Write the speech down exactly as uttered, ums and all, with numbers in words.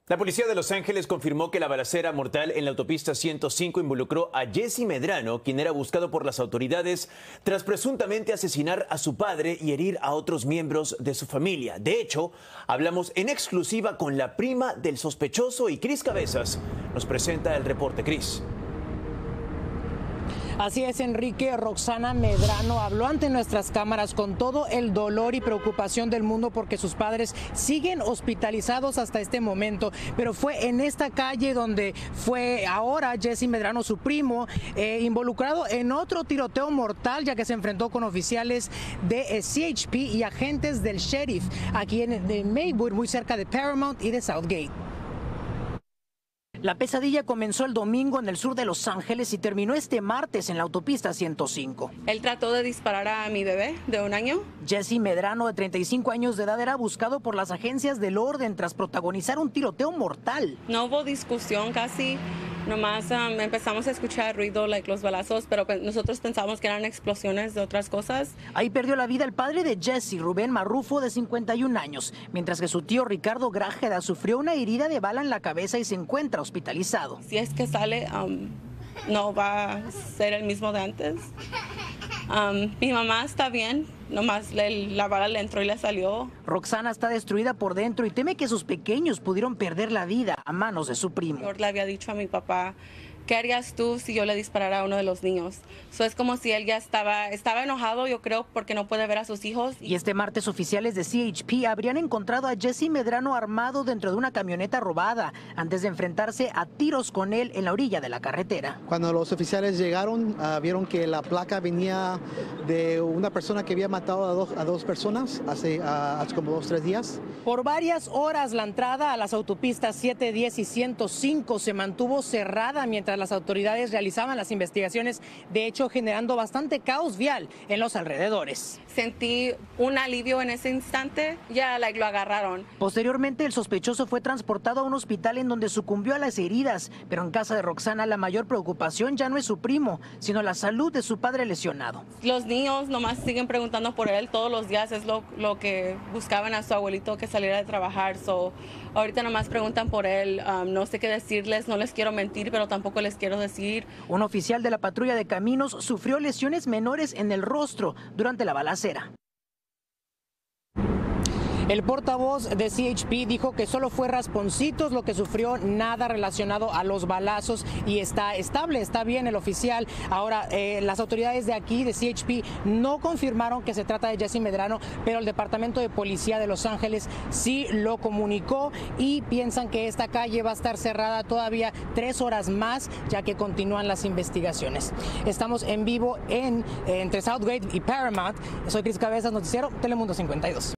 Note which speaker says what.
Speaker 1: La policía de Los Ángeles confirmó que la balacera mortal en la autopista ciento cinco involucró a Jesse Medrano, quien era buscado por las autoridades tras presuntamente asesinar a su padre y herir a otros miembros de su familia. De hecho, hablamos en exclusiva con la prima del sospechoso y Cris Cabezas nos presenta el reporte. Cris.
Speaker 2: Así es, Enrique. Roxana Medrano habló ante nuestras cámaras con todo el dolor y preocupación del mundo porque sus padres siguen hospitalizados hasta este momento. Pero fue en esta calle donde fue ahora Jesse Medrano, su primo, eh, involucrado en otro tiroteo mortal, ya que se enfrentó con oficiales de eh, C H P y agentes del sheriff aquí en de Maywood, muy cerca de Paramount y de Southgate. La pesadilla comenzó el domingo en el sur de Los Ángeles y terminó este martes en la autopista ciento cinco.
Speaker 3: Él trató de disparar a mi bebé de un año.
Speaker 2: Jesse Medrano, de treinta y cinco años de edad, era buscado por las agencias del orden tras protagonizar un tiroteo mortal.
Speaker 3: No hubo discusión casi, nomás um, empezamos a escuchar ruido, like, los balazos, pero pues, nosotros pensamos que eran explosiones de otras cosas.
Speaker 2: Ahí perdió la vida el padre de Jesse, Rubén Marrufo, de cincuenta y un años, mientras que su tío Ricardo Grájeda sufrió una herida de bala en la cabeza y se encuentra hospitalizado.
Speaker 3: Si es que sale, um, no va a ser el mismo de antes. Um, mi mamá está bien, nomás le, la bala le entró y le salió.
Speaker 2: Roxana está destruida por dentro y teme que sus pequeños pudieron perder la vida a manos de su primo.
Speaker 3: Yo le había dicho a mi papá, ¿qué harías tú si yo le disparara a uno de los niños? Eso es como si él ya estaba, estaba enojado, yo creo, porque no puede ver a sus hijos.
Speaker 2: Y este martes oficiales de C H P habrían encontrado a Jesse Medrano armado dentro de una camioneta robada antes de enfrentarse a tiros con él en la orilla de la carretera.
Speaker 4: Cuando los oficiales llegaron, uh, vieron que la placa venía de una persona que había matado a dos, a dos personas hace, uh, hace como dos, tres días.
Speaker 2: Por varias horas la entrada a las autopistas ciento diez y ciento cinco se mantuvo cerrada mientras las autoridades realizaban las investigaciones, de hecho generando bastante caos vial en los alrededores.
Speaker 3: Sentí un alivio en ese instante, ya like, lo agarraron.
Speaker 2: Posteriormente el sospechoso fue transportado a un hospital en donde sucumbió a las heridas, pero en casa de Roxana la mayor preocupación ya no es su primo, sino la salud de su padre lesionado.
Speaker 3: Los niños nomás siguen preguntando por él todos los días, es lo, lo que buscaban a su abuelito que saliera de trabajar. So, ahorita nomás preguntan por él, um, no sé qué decirles, no les quiero mentir, pero tampoco les quiero decir.
Speaker 2: Un oficial de la patrulla de caminos sufrió lesiones menores en el rostro durante la balacera. El portavoz de C H P dijo que solo fue rasponcitos lo que sufrió, nada relacionado a los balazos y está estable, está bien el oficial. Ahora, eh, las autoridades de aquí, de C H P, no confirmaron que se trata de Jesse Medrano, pero el Departamento de Policía de Los Ángeles sí lo comunicó y piensan que esta calle va a estar cerrada todavía tres horas más, ya que continúan las investigaciones. Estamos en vivo en, entre Southgate y Paramount. Soy Cris Cabezas, noticiero Telemundo cincuenta y dos.